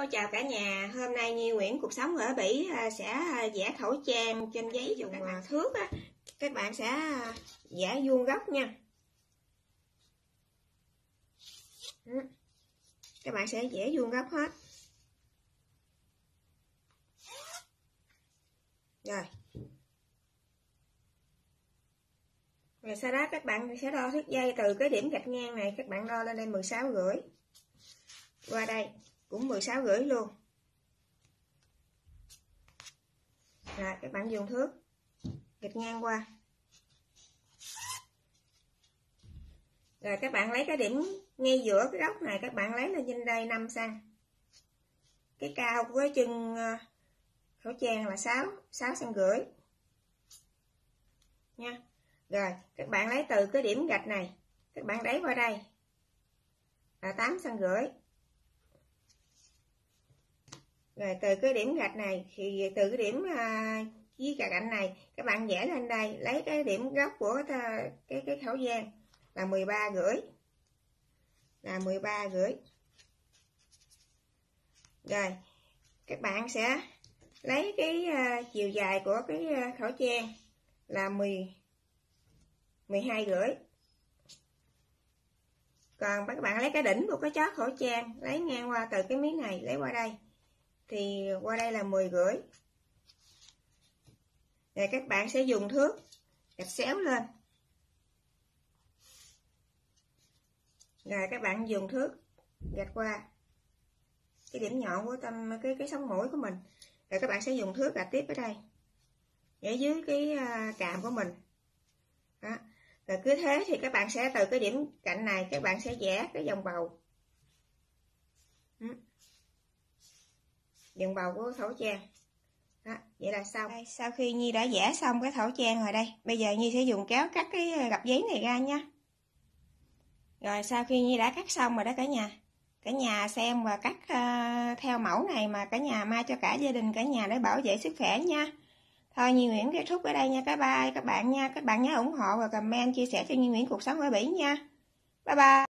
chào cả nhà. Hôm nay Nhi Nguyễn cuộc sống ở Bỉ sẽ vẽ khẩu trang trên giấy dùng thước á. Các bạn sẽ vẽ vuông góc nha. Các bạn sẽ vẽ vuông góc hết. Rồi sau đó các bạn sẽ đo thước dây từ cái điểm gạch ngang này, các bạn đo lên đây 16,5. Qua đây cũng 16,5 luôn. Rồi các bạn dùng thước gạch ngang qua. Rồi các bạn lấy cái điểm ngay giữa cái góc này, các bạn lấy lên trên đây 5 cm. Cái cao của cái chân khẩu trang là 6,5 cm nha. Rồi các bạn lấy từ cái điểm gạch này, các bạn đẩy qua đây là 8,5 cm. Rồi từ cái điểm gạch này thì từ cái điểm dưới cạnh này các bạn vẽ lên đây, lấy cái điểm góc của cái khẩu trang là 13,5. Là 13,5. Rồi các bạn sẽ lấy cái chiều dài của cái khẩu trang là 12,5. Còn các bạn lấy cái đỉnh của cái chót khẩu trang, lấy ngang qua từ cái miếng này lấy qua đây thì qua đây là 10,5. Rồi các bạn sẽ dùng thước gạch xéo lên. Rồi các bạn dùng thước gạch qua cái điểm nhọn của cái sống mũi của mình. Rồi các bạn sẽ dùng thước gạch tiếp ở đây, ở dưới cái càm của mình. Đó. Rồi cứ thế thì các bạn sẽ từ cái điểm cạnh này các bạn sẽ vẽ cái vòng bầu. Vòng bầu của khẩu trang. Đó, vậy là xong. Đây, sau khi Nhi đã vẽ xong cái khẩu trang rồi đây, bây giờ Nhi sẽ dùng kéo cắt cái gập giấy này ra nha. Rồi sau khi Nhi đã cắt xong rồi đó cả nhà xem và cắt theo mẫu này mà cả nhà may cho cả gia đình cả nhà để bảo vệ sức khỏe nha. Thôi Nhi Nguyễn kết thúc ở đây nha. Bye bye các bạn nha. Các bạn nhớ ủng hộ và comment chia sẻ cho Nhi Nguyễn cuộc sống ở Bỉ nha. Bye bye.